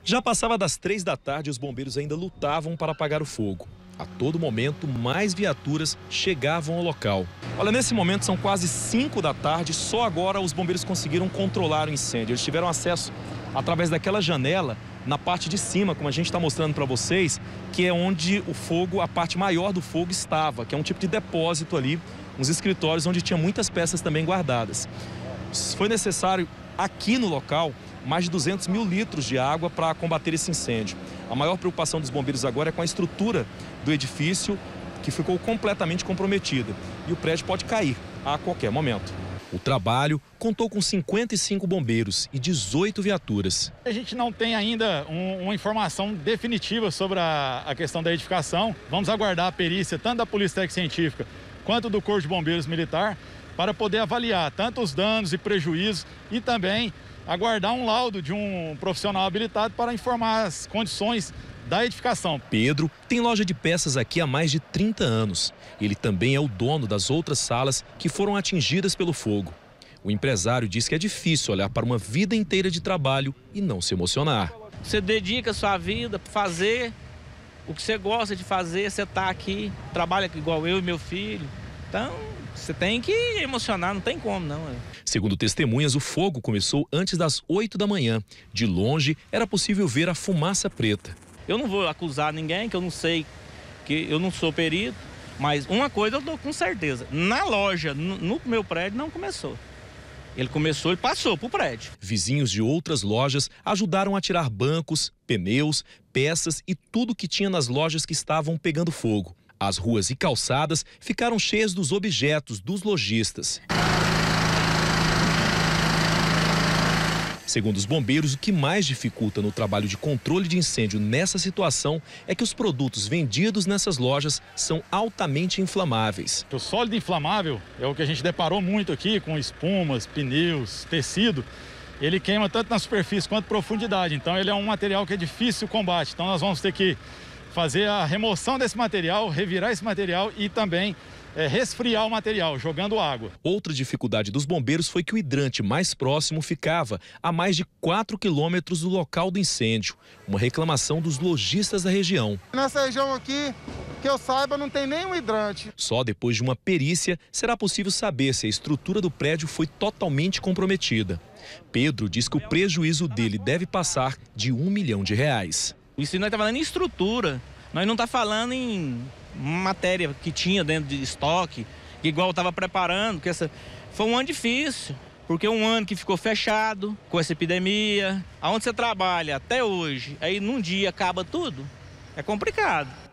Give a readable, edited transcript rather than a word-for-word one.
Já passava das 3 da tarde e os bombeiros ainda lutavam para apagar o fogo. A todo momento, mais viaturas chegavam ao local. Olha, nesse momento são quase 5 da tarde, só agora os bombeiros conseguiram controlar o incêndio. Eles tiveram acesso através daquela janela na parte de cima, como a gente está mostrando para vocês, que é onde o fogo, a parte maior do fogo estava, que é um tipo de depósito ali, uns escritórios onde tinha muitas peças também guardadas. Foi necessário, aqui no local, mais de 200 mil litros de água para combater esse incêndio. A maior preocupação dos bombeiros agora é com a estrutura do edifício, que ficou completamente comprometida. E o prédio pode cair a qualquer momento. O trabalho contou com 55 bombeiros e 18 viaturas. A gente não tem ainda uma informação definitiva sobre a questão da edificação. Vamos aguardar a perícia, tanto da Polícia Técnica Científica quanto do Corpo de Bombeiros Militar, para poder avaliar tanto os danos e prejuízos e também aguardar um laudo de um profissional habilitado para informar as condições da edificação. Pedro tem loja de peças aqui há mais de 30 anos. Ele também é o dono das outras salas que foram atingidas pelo fogo. O empresário diz que é difícil olhar para uma vida inteira de trabalho e não se emocionar. Você dedica a sua vida para fazer o que você gosta de fazer, você está aqui, trabalha igual eu e meu filho. Então, você tem que emocionar, não tem como não. Segundo testemunhas, o fogo começou antes das 8 da manhã. De longe, era possível ver a fumaça preta. Eu não vou acusar ninguém, que eu não sei, que eu não sou perito, mas uma coisa eu dou com certeza. Na loja, no meu prédio, não começou. Ele passou para o prédio. Vizinhos de outras lojas ajudaram a tirar bancos, pneus, peças e tudo que tinha nas lojas que estavam pegando fogo. As ruas e calçadas ficaram cheias dos objetos dos lojistas. Segundo os bombeiros, o que mais dificulta no trabalho de controle de incêndio nessa situação é que os produtos vendidos nessas lojas são altamente inflamáveis. O sólido inflamável é o que a gente deparou muito aqui, com espumas, pneus, tecido. Ele queima tanto na superfície quanto na profundidade, então ele é um material que é difícil o combate. Então nós vamos ter que fazer a remoção desse material, revirar esse material e também resfriar o material, jogando água. Outra dificuldade dos bombeiros foi que o hidrante mais próximo ficava a mais de 4 quilômetros do local do incêndio. Uma reclamação dos lojistas da região. Nessa região aqui, que eu saiba, não tem nenhum hidrante. Só depois de uma perícia será possível saber se a estrutura do prédio foi totalmente comprometida. Pedro diz que o prejuízo dele deve passar de R$1 milhão. Isso nós está falando em estrutura, nós não está falando em matéria que tinha dentro de estoque, igual eu estava preparando, que foi um ano difícil, porque um ano que ficou fechado com essa epidemia, aonde você trabalha até hoje, aí num dia acaba tudo, é complicado.